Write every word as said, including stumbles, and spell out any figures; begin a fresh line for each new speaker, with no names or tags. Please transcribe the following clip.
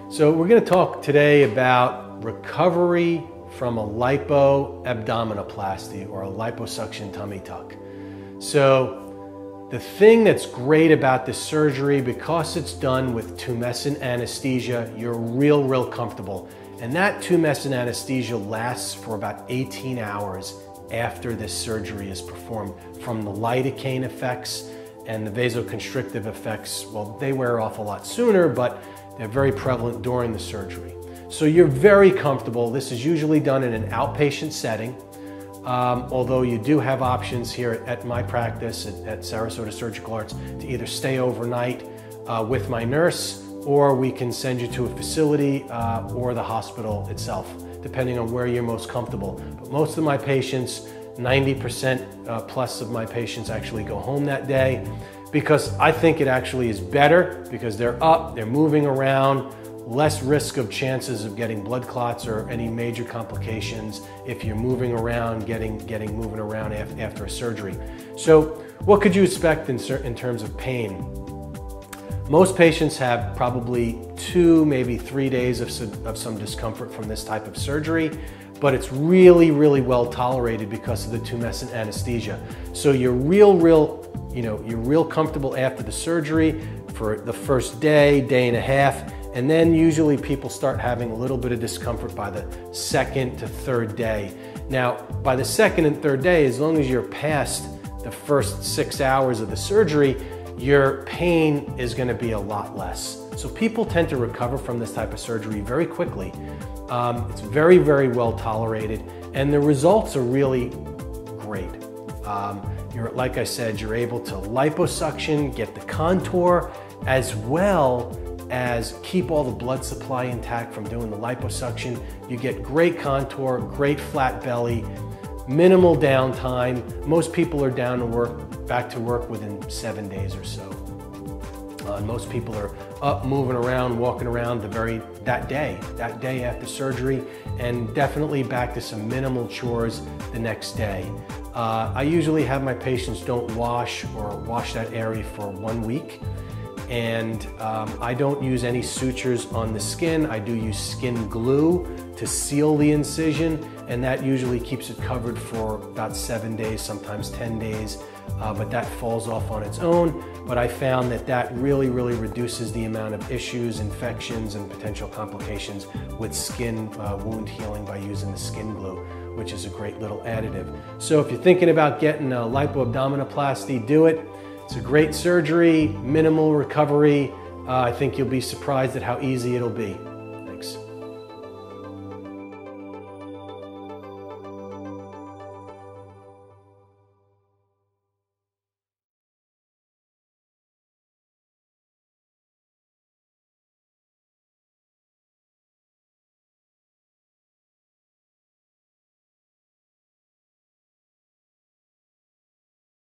So we're going to talk today about recovery from a lipo abdominoplasty or a liposuction tummy tuck. So the thing that's great about this surgery, because it's done with tumescent anesthesia, you're real, real comfortable. And that tumescent anesthesia lasts for about eighteen hours after this surgery is performed. From the lidocaine effects and the vasoconstrictive effects, well, they wear off a lot sooner, but they're very prevalent during the surgery. So you're very comfortable. This is usually done in an outpatient setting, um, although you do have options here at my practice at, at Sarasota Surgical Arts to either stay overnight uh, with my nurse, or we can send you to a facility uh, or the hospital itself, depending on where you're most comfortable. But most of my patients, ninety percent uh, plus of my patients actually go home that day, because I think it actually is better because they're up, they're moving around, less risk of chances of getting blood clots or any major complications if you're moving around, getting, getting moving around af after a surgery. So what could you expect in, in terms of pain? Most patients have probably two, maybe three days of some, of some discomfort from this type of surgery, but it's really, really well tolerated because of the tumescent anesthesia. So you're real, real, you know, you're real comfortable after the surgery for the first day, day and a half, and then usually people start having a little bit of discomfort by the second to third day. Now, by the second and third day, as long as you're past the first six hours of the surgery, your pain is going to be a lot less. So people tend to recover from this type of surgery very quickly. Um, it's very, very well tolerated, and the results are really great. Um, you're, like I said, you're able to liposuction, get the contour, as well as keep all the blood supply intact from doing the liposuction. You get great contour, great flat belly, minimal downtime. Most people are down to work, back to work within seven days or so. Uh, most people are up, moving around, walking around the very, that day, that day after surgery, and definitely back to some minimal chores the next day. Uh, I usually have my patients don't wash or wash that area for one week. And um, I don't use any sutures on the skin. I do use skin glue to seal the incision, and that usually keeps it covered for about seven days, sometimes ten days, uh, but that falls off on its own. But I found that that really, really reduces the amount of issues, infections, and potential complications with skin uh, wound healing by using the skin glue, which is a great little additive. So if you're thinking about getting a lipo abdominoplasty, do it. It's a great surgery, minimal recovery. Uh, I think you'll be surprised at how easy it'll be.